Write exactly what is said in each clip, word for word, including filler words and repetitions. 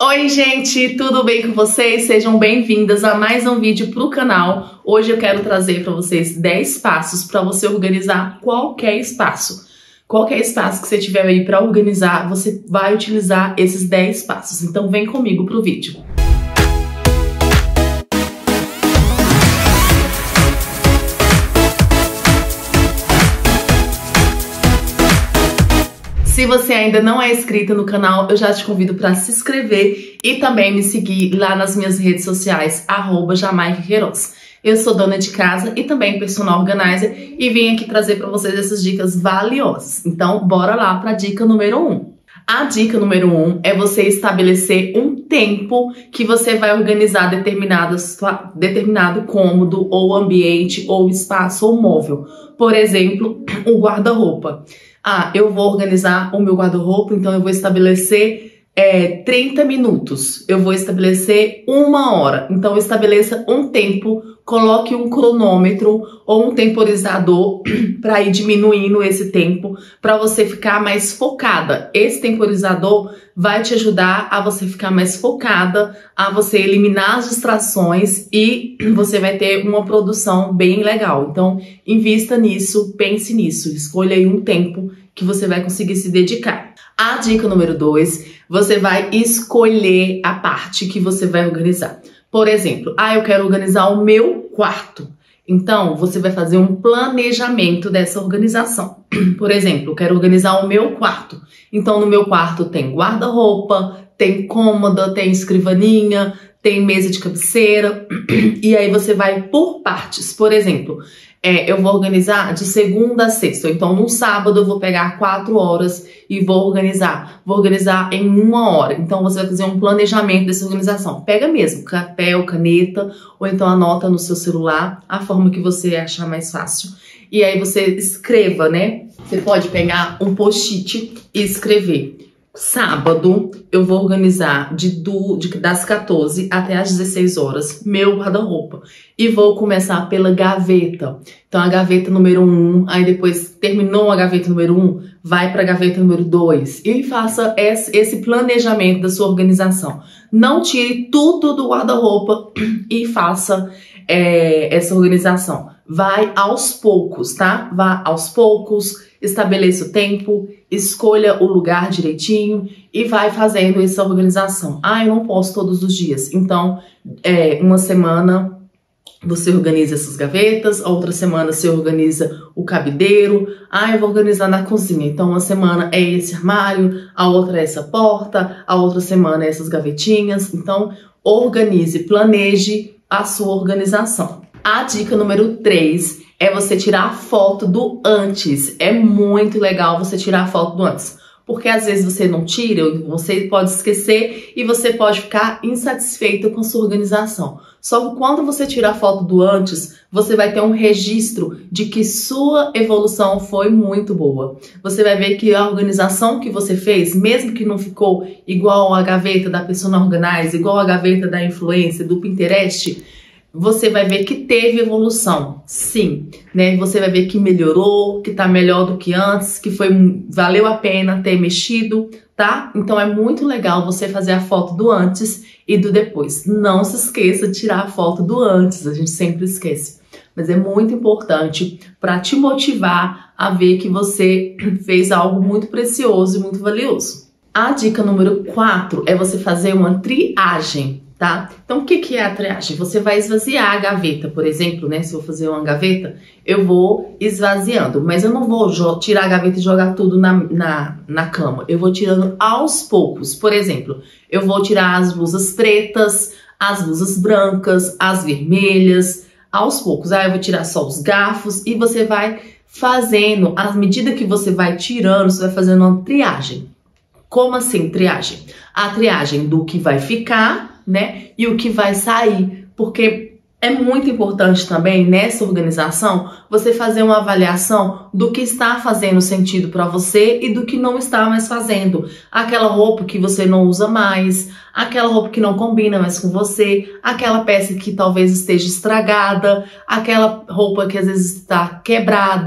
Oi gente, tudo bem com vocês? Sejam bem-vindas a mais um vídeo pro canal. Hoje eu quero trazer para vocês dez passos para você organizar qualquer espaço. Qualquer espaço que você tiver aí para organizar, você vai utilizar esses dez passos. Então vem comigo pro vídeo. Se você ainda não é inscrita no canal, eu já te convido para se inscrever e também me seguir lá nas minhas redes sociais, arroba Jamaica Queiroz. Eu sou dona de casa e também personal organizer e vim aqui trazer para vocês essas dicas valiosas. Então, bora lá para a dica número um. A dica número um é você estabelecer um tempo que você vai organizar determinado, determinado cômodo ou ambiente ou espaço ou móvel. Por exemplo, o guarda-roupa. Ah, eu vou organizar o meu guarda-roupa, então eu vou estabelecer é, trinta minutos. Eu vou estabelecer uma hora. Então estabeleça um tempo, coloque um cronômetro ou um temporizador para ir diminuindo esse tempo, para você ficar mais focada. Esse temporizador vai te ajudar a você ficar mais focada, a você eliminar as distrações e você vai ter uma produção bem legal. Então, invista nisso, pense nisso, escolha aí um tempo que você vai conseguir se dedicar. A dica número dois, você vai escolher a parte que você vai organizar. Por exemplo, ah, eu quero organizar o meu quarto. Então, você vai fazer um planejamento dessa organização. Por exemplo, eu quero organizar o meu quarto. Então, no meu quarto tem guarda-roupa, tem cômoda, tem escrivaninha, tem mesa de cabeceira. E aí você vai por partes. Por exemplo, é, eu vou organizar de segunda a sexta. Então, no sábado eu vou pegar quatro horas e vou organizar. Vou organizar em uma hora. Então, você vai fazer um planejamento dessa organização. Pega mesmo papel, caneta, ou então anota no seu celular a forma que você achar mais fácil. E aí você escreva, né? Você pode pegar um post-it e escrever. Sábado eu vou organizar de, do, de das quatorze até as dezesseis horas meu guarda-roupa. E vou começar pela gaveta. Então a gaveta número um, aí depois terminou a gaveta número um, vai para a gaveta número dois. E faça esse, esse planejamento da sua organização. Não tire tudo do guarda-roupa e faça é, essa organização. Vai aos poucos, tá? Vá aos poucos, estabeleça o tempo, escolha o lugar direitinho e vai fazendo essa organização. Ah, eu não posso todos os dias. Então, é, uma semana você organiza essas gavetas, a outra semana você organiza o cabideiro. Ah, eu vou organizar na cozinha. Então, uma semana é esse armário, a outra é essa porta, a outra semana é essas gavetinhas. Então, organize, planeje a sua organização. A dica número três é você tirar a foto do antes. É muito legal você tirar a foto do antes. Porque às vezes você não tira, você pode esquecer e você pode ficar insatisfeito com a sua organização. Só que quando você tira a foto do antes, você vai ter um registro de que sua evolução foi muito boa. Você vai ver que a organização que você fez, mesmo que não ficou igual a gaveta da Personal Organizer, igual a gaveta da Influencer, do Pinterest, você vai ver que teve evolução, sim, né? Você vai ver que melhorou, que tá melhor do que antes, que foi, valeu a pena ter mexido, tá? Então é muito legal você fazer a foto do antes e do depois. Não se esqueça de tirar a foto do antes, a gente sempre esquece. Mas é muito importante para te motivar a ver que você fez algo muito precioso e muito valioso. A dica número quatro é você fazer uma triagem. Tá? Então, o que, que é a triagem? Você vai esvaziar a gaveta, por exemplo, né? Se eu vou fazer uma gaveta, eu vou esvaziando, mas eu não vou tirar a gaveta e jogar tudo na, na, na cama. Eu vou tirando aos poucos. Por exemplo, eu vou tirar as blusas pretas, as blusas brancas, as vermelhas, aos poucos. Aí eu vou tirar só os garfos e você vai fazendo, à medida que você vai tirando, você vai fazendo uma triagem. Como assim triagem? A triagem do que vai ficar, né? E o que vai sair, porque é muito importante também nessa organização você fazer uma avaliação do que está fazendo sentido para você e do que não está mais fazendo. Aquela roupa que você não usa mais, aquela roupa que não combina mais com você, aquela peça que talvez esteja estragada, aquela roupa que às vezes está quebrada,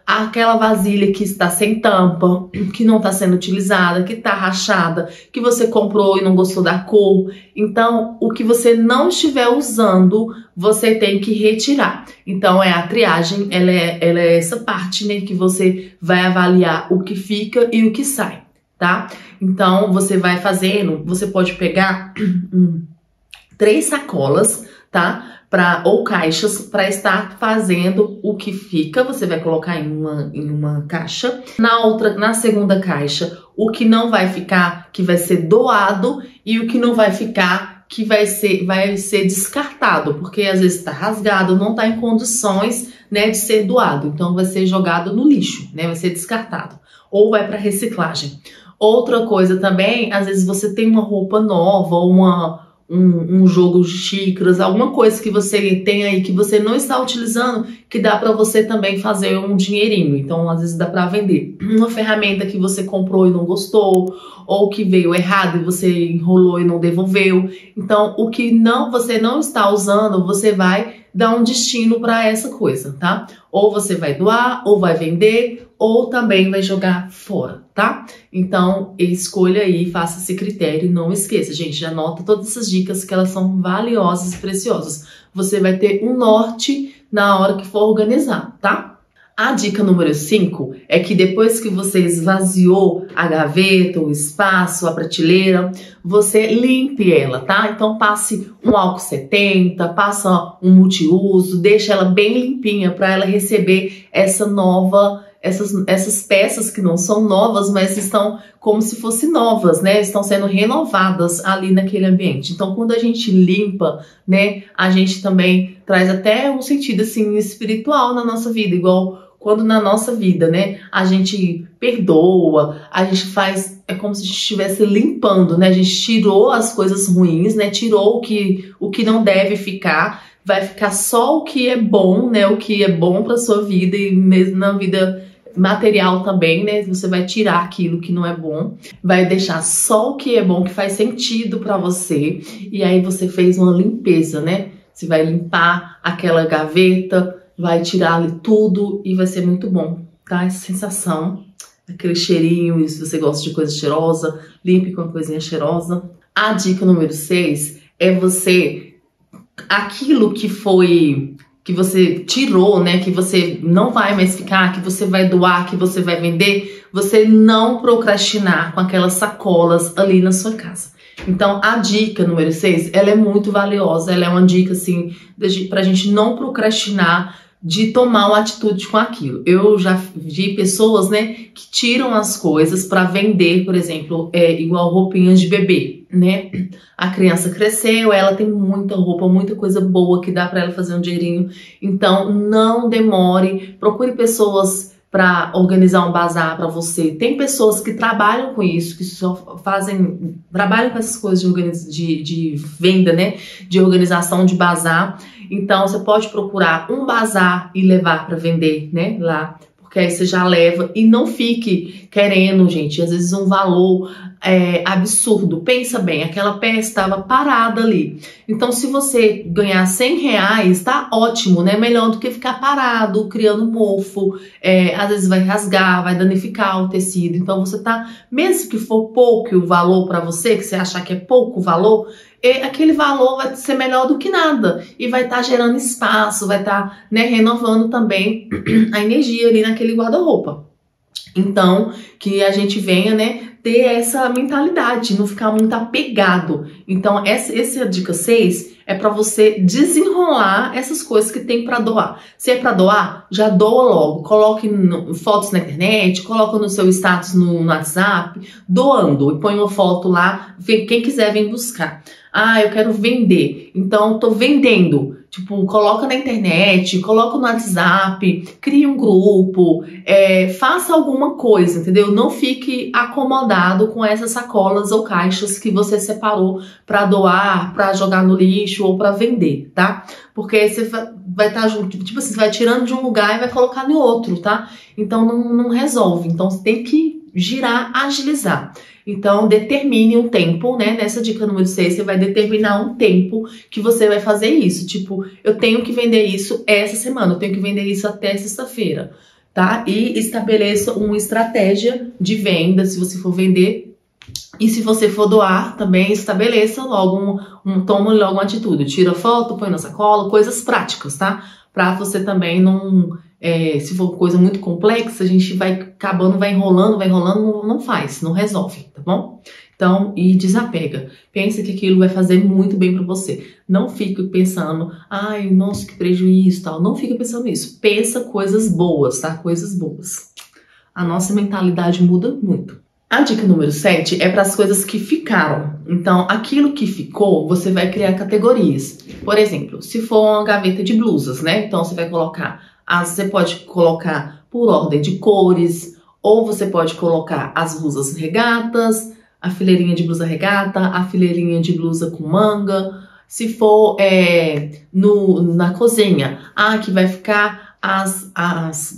aquela vasilha que está sem tampa, que não está sendo utilizada, que está rachada, que você comprou e não gostou da cor. Então, o que você não estiver usando, você tem que retirar. Então, é a triagem, ela é, ela é essa parte, né, que você vai avaliar o que fica e o que sai, tá? Então, você vai fazendo, você pode pegar hum, três sacolas, tá? Pra, ou caixas para estar fazendo o que fica, você vai colocar em uma, em uma caixa. Na outra, na segunda caixa, o que não vai ficar, que vai ser doado, e o que não vai ficar, que vai ser, vai ser descartado, porque às vezes está rasgado, não está em condições, né, de ser doado. Então vai ser jogado no lixo, né, vai ser descartado. Ou vai para reciclagem. Outra coisa também, às vezes você tem uma roupa nova, ou uma... Um, um jogo de xícaras, alguma coisa que você tem aí que você não está utilizando, que dá para você também fazer um dinheirinho. Então, às vezes dá para vender. Uma ferramenta que você comprou e não gostou, ou que veio errado e você enrolou e não devolveu. Então, o que não você não está usando, você vai dar um destino para essa coisa, tá? Ou você vai doar, ou vai vender, ou também vai jogar fora, tá? Então, escolha aí, faça esse critério e não esqueça, gente, já anota todas essas dicas que elas são valiosas e preciosas. Você vai ter um norte na hora que for organizar, tá? A dica número cinco é que depois que você esvaziou a gaveta, o espaço, a prateleira, você limpe ela, tá? Então passe um álcool setenta, passa um multiuso, deixa ela bem limpinha para ela receber essa nova, essas, essas peças que não são novas, mas estão como se fossem novas, né? Estão sendo renovadas ali naquele ambiente. Então, quando a gente limpa, né, a gente também traz até um sentido assim espiritual na nossa vida, igual quando na nossa vida, né, a gente perdoa, a gente faz, é como se a gente estivesse limpando, né, a gente tirou as coisas ruins, né, tirou o que, o que não deve ficar, vai ficar só o que é bom, né, o que é bom para sua vida e mesmo na vida material também, né, você vai tirar aquilo que não é bom, vai deixar só o que é bom, que faz sentido para você, e aí você fez uma limpeza, né, você vai limpar aquela gaveta, vai tirar ali tudo e vai ser muito bom, tá? Essa sensação, aquele cheirinho, se você gosta de coisa cheirosa, limpe com uma coisinha cheirosa. A dica número seis é você, aquilo que foi, que você tirou, né, que você não vai mais ficar, que você vai doar, que você vai vender, você não procrastinar com aquelas sacolas ali na sua casa. Então, a dica número seis, ela é muito valiosa, ela é uma dica, assim, pra gente não procrastinar de tomar uma atitude com aquilo. Eu já vi pessoas, né, que tiram as coisas para vender, por exemplo, é, igual roupinhas de bebê, né? A criança cresceu, ela tem muita roupa, muita coisa boa que dá para ela fazer um dinheirinho. Então, não demore, procure pessoas para organizar um bazar para você. Tem pessoas que trabalham com isso, que só fazem, trabalham com essas coisas de, organiz, de, de venda, né? De organização de bazar. Então, você pode procurar um bazar e levar para vender, né? Lá. Porque aí você já leva e não fique querendo, gente, às vezes um valor é, absurdo. Pensa bem, aquela peça estava parada ali. Então, se você ganhar cem reais, tá ótimo, né? Melhor do que ficar parado, criando mofo. É, às vezes vai rasgar, vai danificar o tecido. Então, você tá, mesmo que for pouco o valor para você, que você achar que é pouco o valor, aquele valor vai ser melhor do que nada e vai estar tá gerando espaço, vai estar tá, né, renovando também a energia ali naquele guarda-roupa. Então, que a gente venha, né, ter essa mentalidade, não ficar muito apegado. Então, essa, essa dica seis é para você desenrolar essas coisas que tem para doar. Se é para doar, já doa logo. Coloque no, fotos na internet, coloca no seu status no, no WhatsApp, doando. E põe uma foto lá, quem quiser vem buscar. Ah, eu quero vender, então tô vendendo. Tipo, coloca na internet, coloca no WhatsApp, cria um grupo, é, faça alguma coisa, entendeu? Não fique acomodado com essas sacolas ou caixas que você separou para doar, para jogar no lixo ou para vender, tá? Porque aí você vai estar junto, tipo assim, você vai tirando de um lugar e vai colocar no outro, tá? Então não, não resolve, então você tem que girar, agilizar. Então, determine um tempo, né? Nessa dica número seis, você vai determinar um tempo que você vai fazer isso. Tipo, eu tenho que vender isso essa semana, eu tenho que vender isso até sexta-feira. tá? E estabeleça uma estratégia de venda, se você for vender. E se você for doar, também estabeleça logo um, um toma logo uma atitude. Tira foto, põe na sacola, coisas práticas, tá? Pra você também não... É, se for coisa muito complexa, a gente vai acabando, vai enrolando, vai enrolando, não, não faz, não resolve, tá bom? Então, e desapega. Pensa que aquilo vai fazer muito bem pra você. Não fique pensando, ai, nossa, que prejuízo, tal. Não fica pensando nisso. Pensa coisas boas, tá? Coisas boas. A nossa mentalidade muda muito. A dica número sete é para as coisas que ficaram. Então, aquilo que ficou, você vai criar categorias. Por exemplo, se for uma gaveta de blusas, né? Então, você vai colocar, as, você pode colocar por ordem de cores, ou você pode colocar as blusas regatas, a fileirinha de blusa regata, a fileirinha de blusa com manga. Se for é, no, na cozinha, ah, aqui vai ficar as, as,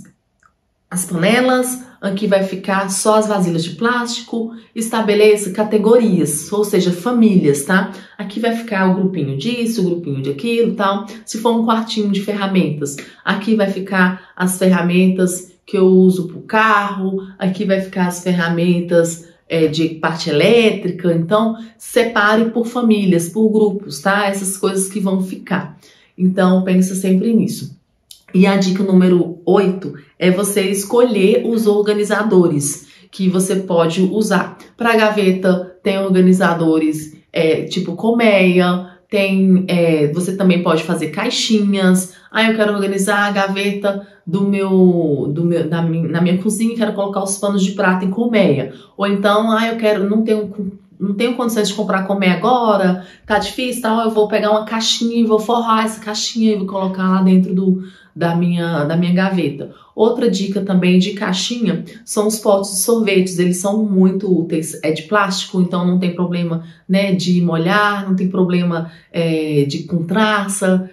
as panelas, aqui vai ficar só as vasilhas de plástico. Estabeleça categorias, ou seja, famílias, tá? Aqui vai ficar o grupinho disso, o grupinho de aquilo, tal. Se for um quartinho de ferramentas, aqui vai ficar as ferramentas que eu uso pro carro, aqui vai ficar as ferramentas é, de parte elétrica. Então, separe por famílias, por grupos, tá? Essas coisas que vão ficar. Então, pensa sempre nisso. E a dica número oito é você escolher os organizadores que você pode usar. Para gaveta, tem organizadores é, tipo colmeia, tem, é, você também pode fazer caixinhas. Ah, eu quero organizar a gaveta do meu, do meu, da minha, na minha cozinha, quero colocar os panos de prata em colmeia. Ou então, ah, eu quero, não tenho... não tenho condições de comprar colmeia agora, tá difícil, tal, eu vou pegar uma caixinha e vou forrar essa caixinha e vou colocar lá dentro do, da, minha, da minha gaveta. Outra dica também de caixinha são os potes de sorvetes, eles são muito úteis, é de plástico, então não tem problema, né, de molhar, não tem problema é, de com traça,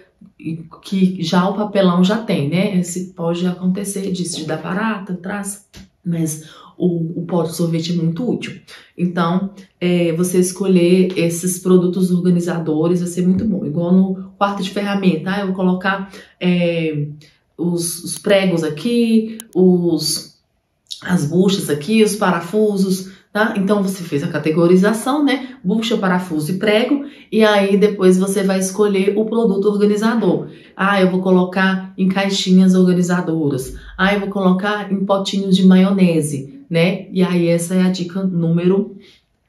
que já o papelão já tem, né, esse pode acontecer disso, de dar barata, traça, mas o, o pote de sorvete é muito útil. Então, é, você escolher esses produtos organizadores vai ser muito bom. Igual no quarto de ferramenta, ah, eu vou colocar é, os, os pregos aqui, os, as buchas aqui, os parafusos, tá? Então, você fez a categorização, né? Bucha, parafuso e prego, e aí depois você vai escolher o produto organizador. Ah, eu vou colocar em caixinhas organizadoras. Ah, eu vou colocar em potinhos de maionese, né? E aí essa é a dica número,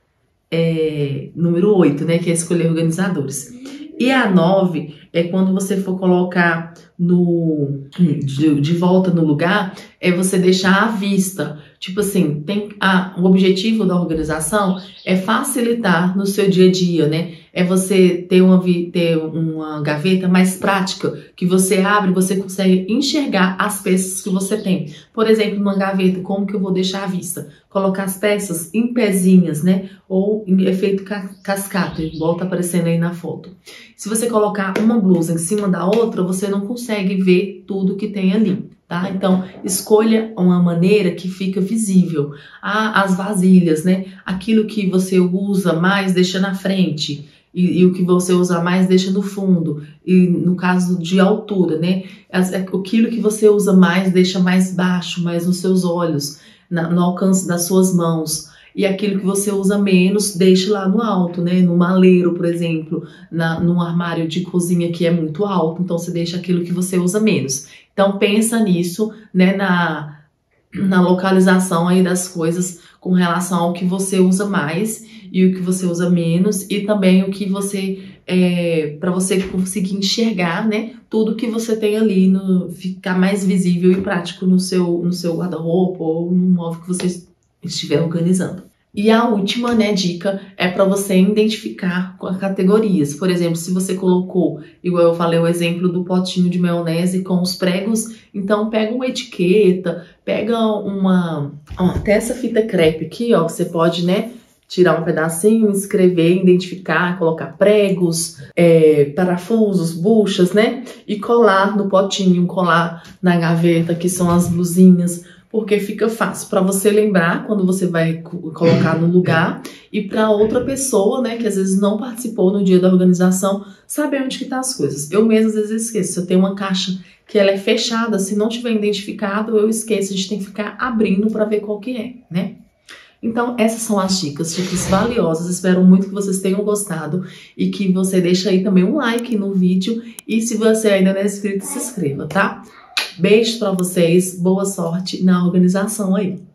é, número oito, né? Que é escolher organizadores. E a nove é quando você for colocar no, de, de volta no lugar, é você deixar à vista. Tipo assim, tem a, o objetivo da organização é facilitar no seu dia a dia, né? É você ter uma, ter uma gaveta mais prática, que você abre e você consegue enxergar as peças que você tem. Por exemplo, numa gaveta, como que eu vou deixar à vista? Colocar as peças em pezinhas, né? Ou em efeito cascata, igual tá aparecendo aí na foto. Se você colocar uma blusa em cima da outra, você não consegue ver tudo que tem ali. Tá? Então, escolha uma maneira que fica visível. Ah, as vasilhas, né? Aquilo que você usa mais, deixa na frente. E, e o que você usa mais, deixa no fundo. E no caso de altura, né? Aquilo que você usa mais, deixa mais baixo, mais nos seus olhos, na, no alcance das suas mãos. E aquilo que você usa menos, deixe lá no alto, né? No maleiro, por exemplo, na, num armário de cozinha que é muito alto. Então, você deixa aquilo que você usa menos. Então, pensa nisso, né, na, na localização aí das coisas com relação ao que você usa mais e o que você usa menos, e também o que você, é, para você conseguir enxergar, né, tudo que você tem ali, no, ficar mais visível e prático no seu, no seu guarda-roupa ou no móvel que você estiver organizando. E a última, né, dica é para você identificar com as categorias. Por exemplo, se você colocou, igual eu falei, o exemplo do potinho de maionese com os pregos, então pega uma etiqueta, pega uma... Ó, até essa fita crepe aqui, ó, você pode, né, tirar um pedacinho, escrever, identificar, colocar pregos, é, parafusos, buchas, né, e colar no potinho, colar na gaveta, que são as blusinhas, porque fica fácil para você lembrar quando você vai colocar no lugar e para outra pessoa, né, que às vezes não participou no dia da organização, saber onde que tá as coisas. Eu mesmo às vezes esqueço. Se eu tenho uma caixa que ela é fechada, se não tiver identificado, eu esqueço. A gente tem que ficar abrindo para ver qual que é, né? Então, essas são as dicas, dicas valiosas. Espero muito que vocês tenham gostado e que você deixe aí também um like no vídeo. E se você ainda não é inscrito, se inscreva, tá? Beijo pra vocês, boa sorte na organização aí.